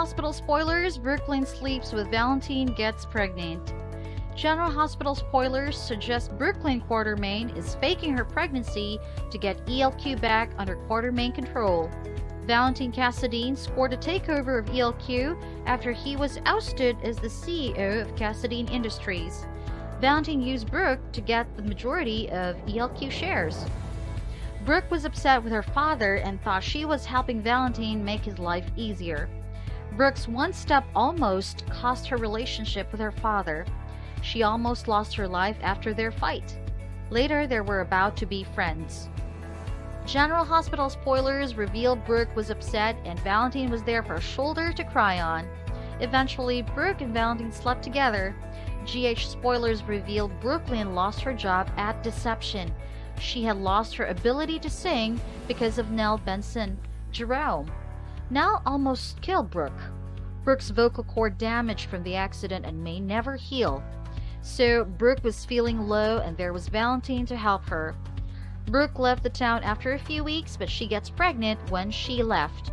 Hospital spoilers, Brooklyn sleeps with Valentine, gets pregnant. General Hospital spoilers suggest Brooklyn Quartermain is faking her pregnancy to get ELQ back under Quartermain control. Valentine Cassadine scored a takeover of ELQ after he was ousted as the CEO of Cassadine Industries. Valentine used Brooke to get the majority of ELQ shares. Brooke was upset with her father and thought she was helping Valentine make his life easier. Brooke's one step almost cost her relationship with her father. She almost lost her life after their fight. Later, they were about to be friends. General Hospital spoilers reveal Brooke was upset and Valentine was there for a shoulder to cry on. Eventually, Brooke and Valentine slept together. GH spoilers revealed Brooklyn lost her job at Deception. She had lost her ability to sing because of Nell Benson. Jerome. Nell almost killed Brooke. Brooke's vocal cord damaged from the accident and may never heal. So Brooke was feeling low and there was Valentine to help her. Brooke left the town after a few weeks, but she gets pregnant when she left.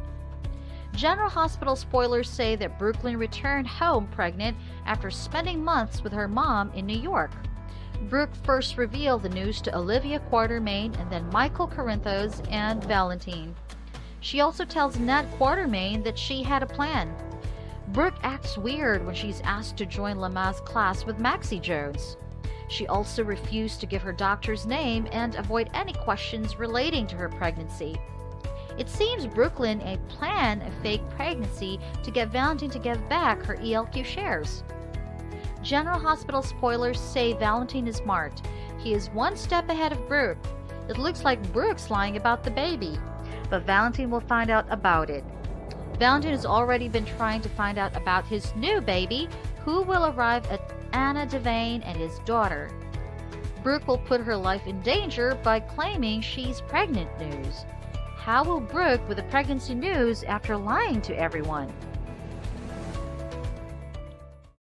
General Hospital spoilers say that Brooklyn returned home pregnant after spending months with her mom in New York. Brooke first revealed the news to Olivia Quartermain and then Michael Corinthos and Valentine. She also tells Nat Quartermain that she had a plan. Brooke acts weird when she's asked to join Lama's class with Maxie Jones. She also refused to give her doctor's name and avoid any questions relating to her pregnancy. It seems Brooklyn had planned a fake pregnancy to get Valentine to give back her ELQ shares. General Hospital spoilers say Valentine is smart. He is one step ahead of Brooke. It looks like Brooke's lying about the baby, but Valentine will find out about it. Valentine has already been trying to find out about his new baby, who will arrive at Anna Devane and his daughter. Brooke will put her life in danger by claiming she's pregnant news. How will Brooke with the pregnancy news after lying to everyone?